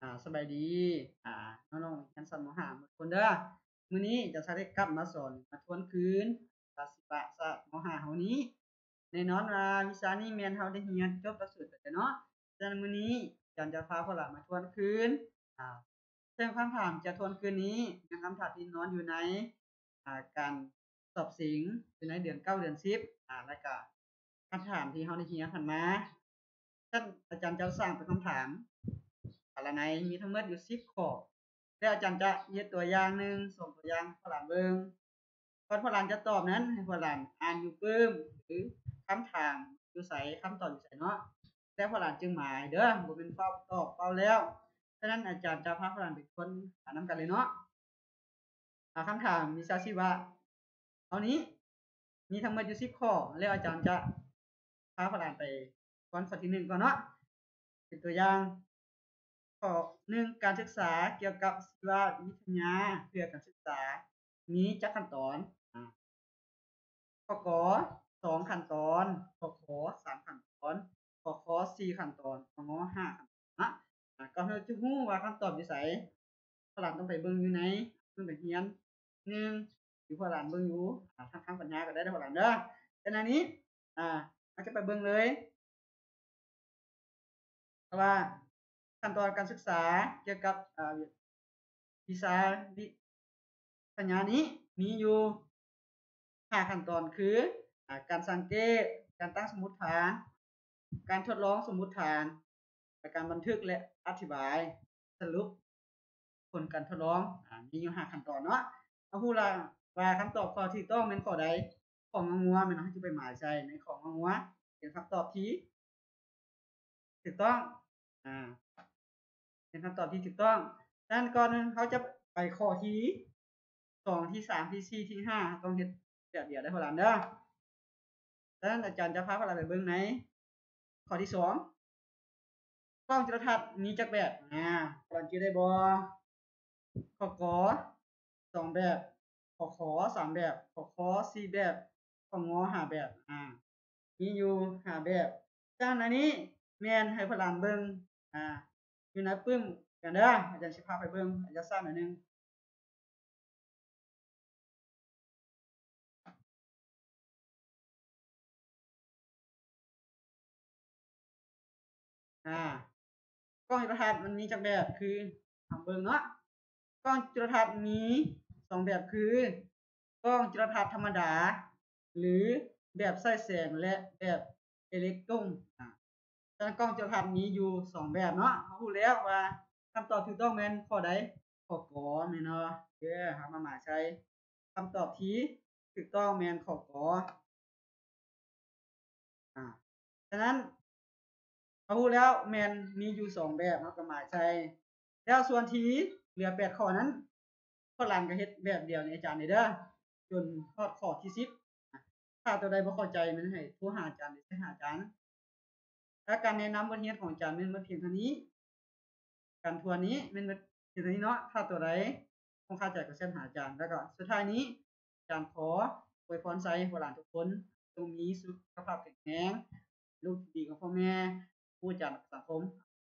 สบายดีน้องๆชั้นชั้นม .5 หมดคนเด้อมื้อนี้จะได้กลับมาสอนมาทวนคืนศิลปะศาสตร์ม .5 เฮานี้แน่นอนว่าวิชานี้แม่นเฮาได้เรียนจบหลักสูตรไปแล้วเนาะฉะนั้นมื้อนี้อาจารย์จะพาพวกเรามาทวนคืนอ่าซึ่งคำถามจะทวนคืนนี้เป็นคำถามที่นอนอยู่ในการสอบศิลป์อยู่ในเดือน9เดือน10แล้วก็คำถามที่เฮาได้เรียนผ่านมาท่านอาจารย์จะสร้างเป็นคำถามในมีทั้งหมดอยู่10ข้อแล้วอาจารย์จะเฮ็ดตัวอย่างหนึ่งส่งตัวอย่างให้ฝรั่งเบิ่งก่อนฝรั่งจะตอบนั้นให้ฝรั่งอ่านอยู่ปึ้มหรือคำถามอยู่ไสคำตอบอยู่ไสเนาะแล้วฝรั่งจึงหมายเด้อบ่แม่นเฝ้าตอบเฝ้าแล้วฉะนั้นอาจารย์จะพาฝรั่งไปค้นหานำกันเลยเนาะคำถามมีชื่อว่าเท่านี้มีทั้งหมดอยู่10ข้อแล้วอาจารย์จะพาฝรั่งไปค้นข้อที่1ก่อนเนาะเป็นตัวอย่าง ข้อ1การศึกษาเกี่ยวกับชีววิทยาเพื่อการศึกษามีจักขั้นตอนข้อก2ขั้นตอนข้อข3ขั้นตอนข้อข4ขั้นตอนข้อง5ขั้นตอนก็เฮาจะรู้ว่าคำตอบอยู่ไสฝรั่งต้องไปเบิ่งอยู่ในเบิ่งไปเรียน1อยู่ฝรั่งเบิ่งอยู่ทางปัญญาก็ได้เด้อฝรั่งเด้อฉะนั้นนี้เราจะไปเบิ่งเลยว่าขั้นตอนการศึกษาเกี่ยวกับวิชาวิทยานี้มีอยู่5ขั้นตอนคือการสังเกตการตั้งสมมุติฐานการทดลองสมมุติฐานและการบันทึกและอธิบายสรุปผลการทดลองมีอยู่5ขั้นตอนเนาะเอาฮู้ล่ะว่าคำตอบข้อที่ถูกต้องแม่นข้อใดข้ององัวแม่นเฮาสิไปหมายใส่ในข้ององัวเป็นคำตอบที่ถูกต้องเป็นคำตอบที่ถูกต้องฉะนั้นก่อนเขาจะไปข้อที่2ที่3ที่4ที่5ต้องเฮ็ดแบบเดียวเด้อพ่อหลานเด้อฉะนั้นอาจารย์จะพาพวกเราไปเบิ่งในข้อที่2กล้องจุลทรรศน์มีจักแบบพวกหลานคิดได้บ่ข้อก2แบบข้อข3แบบข้อข4แบบข้อง5แบบมีอยู่5แบบฉะนั้นอันนี้แม่นให้พวกหลานเบิ่งอยู่ในปึ้มกันเด้ออาจารย์สิพาไปเบิ่งอาจจะซ่าหน่อยหนึ่งกล้องจุลทรรศน์มันมีจักแบบคือเบิ่งเนาะกล้องจุลทรรศน์มี2แบบคือกล้องจุลทรรศน์ธรรมดาหรือแบบใช้แสงและแบบอิเล็กตรอนฉะนั้นกล้องจุลทรรศน์มีอยู่2แบบเนาะเฮารู้แล้วว่าคำตอบถูกต้องแม่นข้อใดข้อกแม่นบ่เอามาหมายใส่คำตอบที่ถูกต้องแม่นข้อกฉะนั้นเรารู้แล้วแม่นมีอยู่2แบบเฮาก็หมายใส่แล้วส่วนที่เหลือ8ข้อนั้นฝรั่งก็เฮ็ดแบบเดียวในอาจารย์นี่เด้อจนฮอดข้อที่10ถ้าตัวใดบ่เข้าใจมันให้โทรหาอาจารย์หรือไปหาอาจารย์และการแนะนำบทเรียนของอาจารย์แม่นบ่เพียงเท่านี้การทวนนี้แม่นบ่เพียงเท่านี้เนาะถ้าตัวใดบ่เข้าใจก็เชิญหาอาจารย์แล้วก็สุดท้ายนี้อาจารย์ขออวยพรใส่พวกหลานทุกคนจงมีสุขภาพแข็งแรงลูกที่ดีของพ่อแม่ผู้จัดสังคม